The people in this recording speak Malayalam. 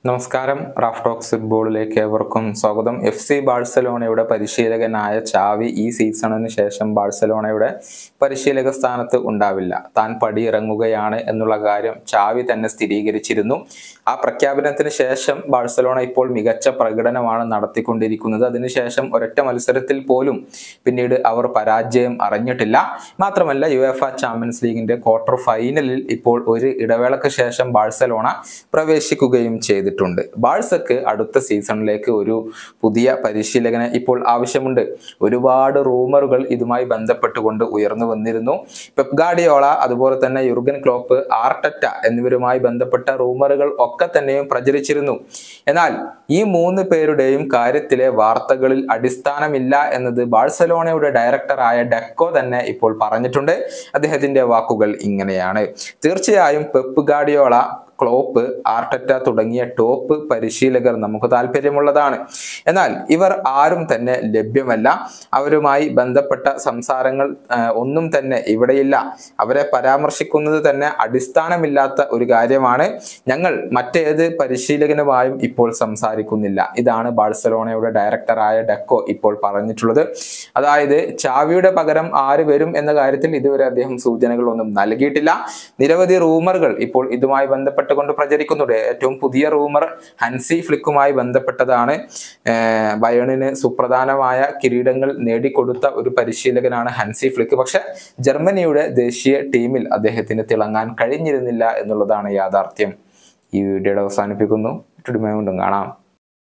നമസ്കാരം. റാഫ് ടോക്സ് ഫുട്ബോളിലേക്ക് ഏവർക്കും സ്വാഗതം. FC ബാഴ്സലോണയുടെ പരിശീലകനായ ചാവി ഈ സീസണിന് ശേഷം ബാഴ്സലോണയുടെ പരിശീലക സ്ഥാനത്ത് ഉണ്ടാവില്ല. താൻ പടിയിറങ്ങുകയാണ് എന്നുള്ള കാര്യം ചാവി തന്നെ സ്ഥിരീകരിച്ചിരുന്നു. ആ പ്രഖ്യാപനത്തിന് ശേഷം ബാഴ്സലോണ ഇപ്പോൾ മികച്ച പ്രകടനമാണ് നടത്തിക്കൊണ്ടിരിക്കുന്നത്. അതിനുശേഷം ഒരൊറ്റ മത്സരത്തിൽ പോലും പിന്നീട് അവർ പരാജയം അറിഞ്ഞിട്ടില്ല. മാത്രമല്ല, UEFA ചാമ്പ്യൻസ് ലീഗിന്റെ ക്വാർട്ടർ ഫൈനലിൽ ഇപ്പോൾ ഒരു ഇടവേളയ്ക്ക് ശേഷം ബാഴ്സലോണ പ്രവേശിക്കുകയും ചെയ്തു. ബാഴ്സക്ക് അടുത്ത സീസണിലേക്ക് ഒരു പുതിയ പരിശീലകനെ ഇപ്പോൾ ആവശ്യമുണ്ട്. ഒരുപാട് റൂമറുകൾ ഇതുമായി ബന്ധപ്പെട്ടുകൊണ്ട് ഉയർന്നു വന്നിരുന്നു. പെപ് ഗാർഡിയോള, അതുപോലെ തന്നെ യുർഗൻ ക്ലോപ്പ്, ആർട്ടറ്റ എന്നിവരുമായി ബന്ധപ്പെട്ട റൂമറുകൾ ഒക്കെ തന്നെയും പ്രചരിച്ചിരുന്നു. എന്നാൽ ഈ മൂന്ന് പേരുടെയും കാര്യത്തിലെ വാർത്തകളിൽ അടിസ്ഥാനമില്ല എന്നത് ബാഴ്സലോണയുടെ ഡയറക്ടറായ ഡെക്കോ തന്നെ ഇപ്പോൾ പറഞ്ഞിട്ടുണ്ട്. അദ്ദേഹത്തിന്റെ വാക്കുകൾ ഇങ്ങനെയാണ്: തീർച്ചയായും പെപ് ഗാർഡിയോള, ക്ലോപ്പ്, ആർട്ടറ്റ തുടങ്ങിയ ടോപ്പ് പരിശീലകർ നമുക്ക് താല്പര്യമുള്ളതാണ്. എന്നാൽ ഇവർ ആരും തന്നെ ലഭ്യമല്ല. അവരുമായി ബന്ധപ്പെട്ട സംസാരങ്ങൾ ഒന്നും തന്നെ ഇവിടെയില്ല. അവരെ പരാമർശിക്കുന്നത് തന്നെ അടിസ്ഥാനമില്ലാത്ത ഒരു കാര്യമാണ്. ഞങ്ങൾ മറ്റേത് പരിശീലകനുമായും ഇപ്പോൾ സംസാരിക്കുന്നില്ല. ഇതാണ് ബാഴ്സലോണയുടെ ഡയറക്ടറായ ഡെക്കോ ഇപ്പോൾ പറഞ്ഞിട്ടുള്ളത്. അതായത് ചാവിയുടെ പകരം ആര് വരും എന്ന കാര്യത്തിൽ ഇതുവരെ അദ്ദേഹം സൂചനകളൊന്നും നൽകിയിട്ടില്ല. നിരവധി റൂമറുകൾ ഇപ്പോൾ ഇതുമായി ബന്ധപ്പെട്ടുകൊണ്ട് പ്രചരിക്കുന്നുണ്ട്. ഏറ്റവും പുതിയ റൂമർ ഹൻസി ഫ്ലിക്കുമായി ബന്ധപ്പെട്ടതാണ്. ബയേണിന് സുപ്രധാനമായ കിരീടങ്ങൾ നേടിക്കൊടുത്ത ഒരു പരിശീലകനാണ് ഹൻസി ഫ്ലിക്ക്. പക്ഷെ ജർമ്മനിയുടെ ദേശീയ ടീമിൽ അദ്ദേഹത്തിന് തിളങ്ങാൻ കഴിഞ്ഞിരുന്നില്ല എന്നുള്ളതാണ് യാഥാർത്ഥ്യം. ഈ വീഡിയോയുടെ അവസാനിപ്പിക്കുന്നു. കാണാം.